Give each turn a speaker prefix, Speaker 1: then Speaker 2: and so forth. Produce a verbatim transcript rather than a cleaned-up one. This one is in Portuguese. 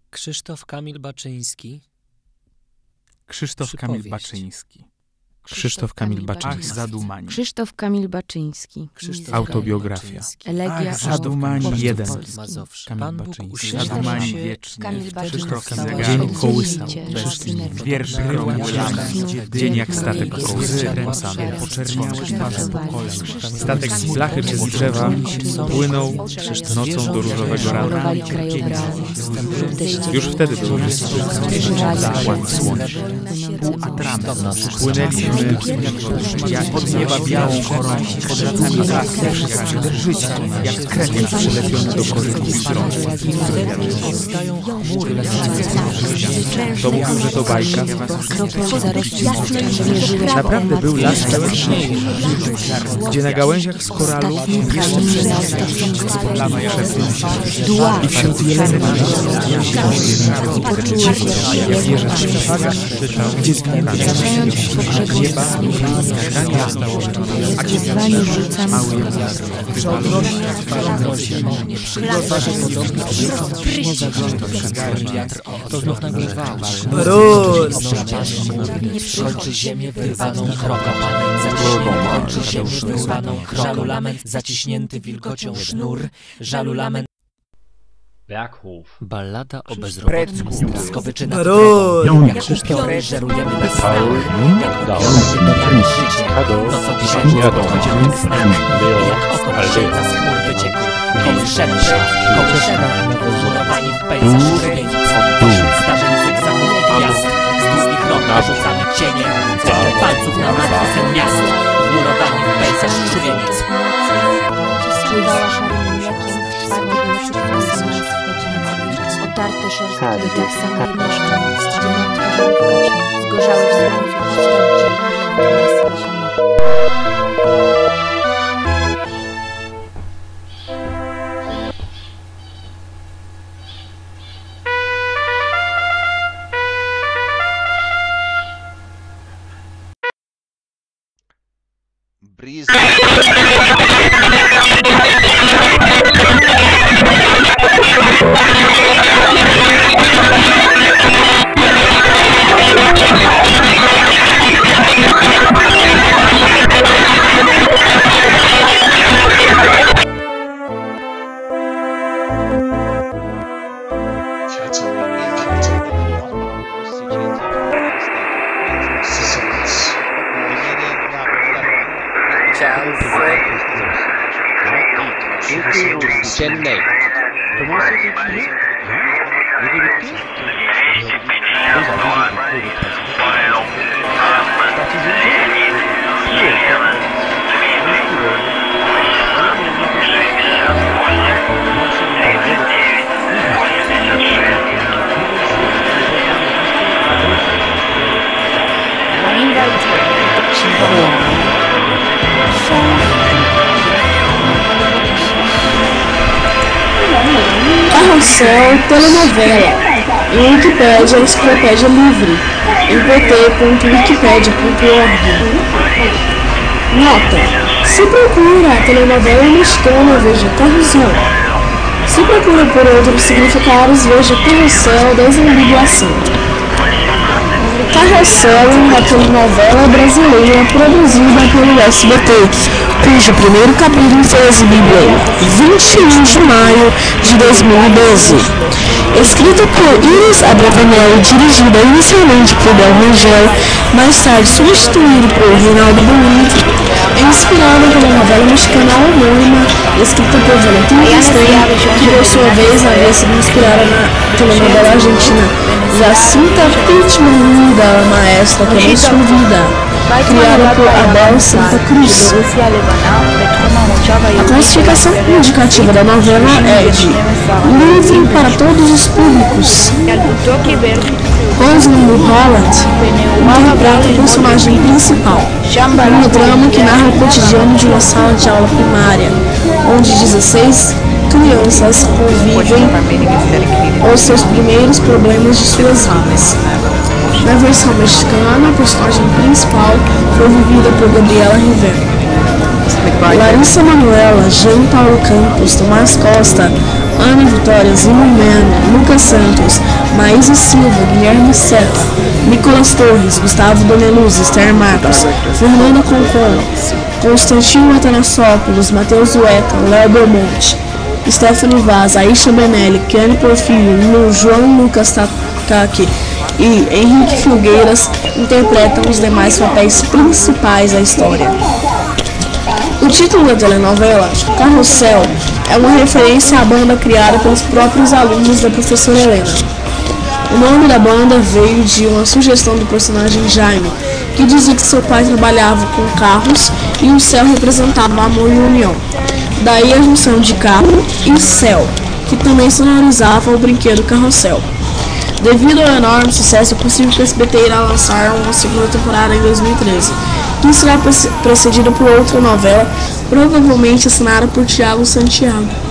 Speaker 1: Krzysztof Kamil Baczyński.
Speaker 2: Krzysztof Kamil
Speaker 1: Przypowieść.
Speaker 2: Baczyński.
Speaker 3: Krzysztof Kamil
Speaker 2: Ach,
Speaker 3: Baczyński.
Speaker 2: zadumani.
Speaker 4: Krzysztof Kamil Baczyński.
Speaker 1: Krzysztof
Speaker 3: Autobiografia.
Speaker 1: Kamil Baczyński.
Speaker 4: Elegia
Speaker 2: Ach, zadumani
Speaker 4: o
Speaker 2: jeden.
Speaker 4: Polskim.
Speaker 1: Mazowsze.
Speaker 3: Kamil
Speaker 1: Pan Bóg
Speaker 3: Baczyński.
Speaker 1: uświęcił
Speaker 2: Zadumani
Speaker 1: się
Speaker 2: wiecznie.
Speaker 4: Kamil Baczyński.
Speaker 2: Krzysztof
Speaker 4: Stała
Speaker 2: Kamil
Speaker 4: się
Speaker 3: Dzień kołysał.
Speaker 4: oddzielicie, szacunek.
Speaker 2: Wiersze
Speaker 4: Ja
Speaker 2: krągulami.
Speaker 4: znów
Speaker 2: Dzień jak statek
Speaker 4: jest
Speaker 2: kołysy
Speaker 4: jest
Speaker 2: kręcane.
Speaker 4: jest
Speaker 2: Poczerniałe
Speaker 4: jest
Speaker 2: twarze
Speaker 4: jest
Speaker 2: pokoleń.
Speaker 4: jest
Speaker 3: Statek z blachy czy z drzewa płynął nocą do różowego rana.
Speaker 4: Kolorowali krajobrazy.
Speaker 3: Już wtedy był
Speaker 4: Zachład
Speaker 3: słońca.
Speaker 2: Pół atrament.
Speaker 3: Płynęliśmy
Speaker 2: Jak pod nieba białą chorą, podracami lasy, jak życie, jak krew przylepiony do korytów stron.
Speaker 1: Powstają chmury.
Speaker 3: To mówił, że to bajka. Naprawdę był las pełen śniegu, gdzie na gałęziach z koralu jeszcze
Speaker 4: Dła.
Speaker 3: i wśród jeleni jak wieża Trafalgar krzyczał, gdzie związane nieba, a gdzie
Speaker 4: Wyzwanie rzucam
Speaker 1: To znów nagrywało. Kończy ziemię wyrwaną kroką. Kończy ziemię wyrwaną kroką. Lament zaciśnięty wilgocią sznur. Żalu lament.
Speaker 5: Werkhof.
Speaker 1: Ballada o bezrobotnym Straskowyczy nad
Speaker 6: Rol.
Speaker 1: drogą. Jak upiorę żerujemy bez strach. Jak upiorę życie. Nocą księżyca podchodzimy k snem. Jak oko księdza z chmur wyciekł. Kołyszemy się, kołyszemy. Murowani w pejzaż szrybienic. Pośród starzeń zygzagów i gwiazd. Z długich rąk narzucamy cienie. Deszczem palców na martwy sen miast. Murowani w pejzaż szrybienic.
Speaker 7: Spływała szarym mlekiem w czwartej nocy wzrosnąć otarte szorstki do tak samej mieszkanic, gdzie martwe żołówka zgorzały w słońcu wstąci.
Speaker 8: Breeze.
Speaker 5: Chennai. Comment c'est écrit? Les débutés?
Speaker 9: Carrossel, telenovela. Em Wikipédia, enciclopédia livre. Em pt ponto wikipedia ponto org. Nota: se procura a telenovela mexicana, veja Carrossel. Se procura por outros significados, veja Carrossel, desambiguação. Carrossel é uma telenovela brasileira produzida pelo S B T, cujo primeiro capítulo foi exibido em vinte e um de maio de dois mil e doze. Escrita por Iris Abravanel e dirigida inicialmente por Del Rangel, mais tarde substituído por Reinaldo Bonito, é inspirada pela novela mexicana homônima, escrita por Valentim Castelo, que por sua vez havia sido inspirada na telenovela argentina Jacinta Pittman da Maestra Pela Sua Vida, criada por Abel Santa Cruz. A classificação indicativa da novela é de livre para todos os públicos. Rosalind Holland interpreta o personagem principal, um drama que narra o cotidiano de uma sala de aula primária, onde dezesseis crianças convivem os seus primeiros problemas de suas vidas. Na versão mexicana, a personagem principal foi vivida por Gabriela Rivera. Larissa Manoela, Jean Paulo Campos, Tomás Costa, Ana Vitória, Zimmermann, Lucas Santos, Maísa Silva, Guilherme Seta, Nicolas Torres, Gustavo Doneluz, Esther Marcos, Fernanda Concon, Constantino Atanassopoulos, Matheus Ueca, Léo Belmonte, Stephanie Vaz, Aisha Benelli, Kiane Porfírio, João Lucas Takaki e Henrique Filgueiras interpretam os demais papéis principais da história. O título da telenovela, Carrossel, é uma referência à banda criada pelos próprios alunos da professora Helena. O nome da banda veio de uma sugestão do personagem Jaime, que dizia que seu pai trabalhava com carros e o céu representava amor e união. Daí a junção de carro e céu, que também sonorizava o brinquedo Carrossel. Devido ao enorme sucesso, é possível que o S B T irá lançar uma segunda temporada em dois mil e treze, que será precedida por outra novela, provavelmente assinada por Thiago Santiago.